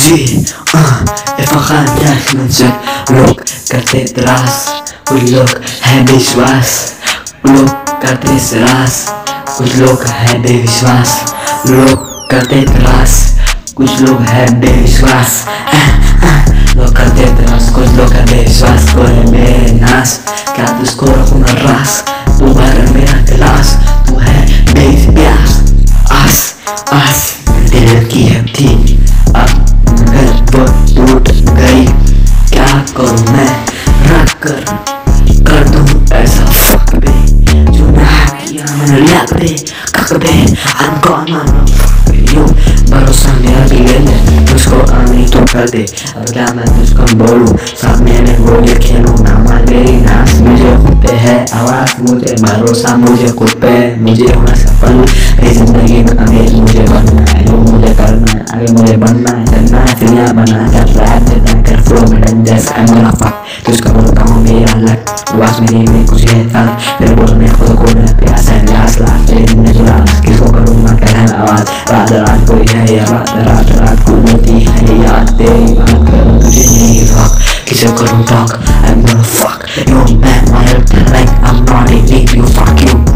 इफ़ाक़ान मंजर लोग करते तरास, कुछ लोग हैं विश्वास, लोग करते तरास, कुछ लोग हैं बेविश्वास, लोग करते तरास, कुछ लोग हैं बेविश्वास, लोग करते तरास, कुछ लोग हैं बेविश्वास। तू है मेरे नास, क्या तुझको रखूँ मैं रास, तू भर मेरा गिलास, तू है मेरी प्यास। आस आस दिल की है थी, अब मगर वो टूट गई। क्या करूँ मैं रख कर दूँ ऐसा फक बे, जो ना किया मैंने लग बे कक बे। I'm gonna fuck you, भरोसा मेरा भी ले ले, तुझको आनी तो कर दे। अब क्या मैं तुझको बोलूँ, सब मेरे गोली खेलूँ ना, मान मेरी नास मुझे खुद पे है, आवाज़ मुझे भरोसा मुझे खुद पे, मुझे होना सफल मेरी जिंदगी में अमीर मुझे बनना है, जो मुझे करना है आगे मुझे बनना है, करना है फिल्म बना कर रैप देना कर फ्लो में डेंजरस। I'm gonna fuck तुझको बोलता हूँ मेरा लक, आवाज़ मेरी में कुछ है फर्क, फिर बोलने खुद को मैं प्यास है लास्ट तेरे दिन में जुड़ा, किसको करूँ मैं कहना आवाज़। रात रात कोई है या रात रात को होती है याद, तेरी बात करूँ तुझे नहीं फक, किसे करूँ talk। I'm gonna fuck you man, my like I'm not in need you fuck you।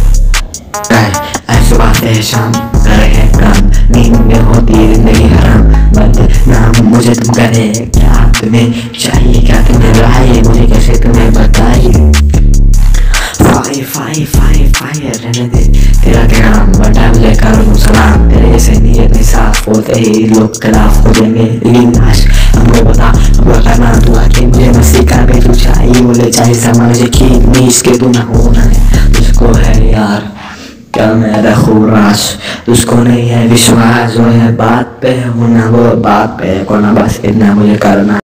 सुबह से शाम कर है काम, नींद में होती जिंदगी हराम, बदनाम मुझे तुम करे, क्या तुम्हें चाहिए, क्या तुम्हें राय, मुझे कैसे तुम्हें बताइए। फायर रहने दे तेरा क्या काम, बड़ा मुझे करूँ सलाम, तेरे जैसे नीयत नहीं साफ होते ही लोग खिलाफ हो जाएंगे। लेकिन आज हमको बता हमको करना, तू आके मुझे मसीह का भी तू चाहिए, बोले चाहिए समाज की नीच के तू ना होना है, तुझको है यार क्या मैं रखूँ रास, उसको नहीं है विश्वास, जो है बात पे होना वो बात पे, कोना बस इतना मुझे करना।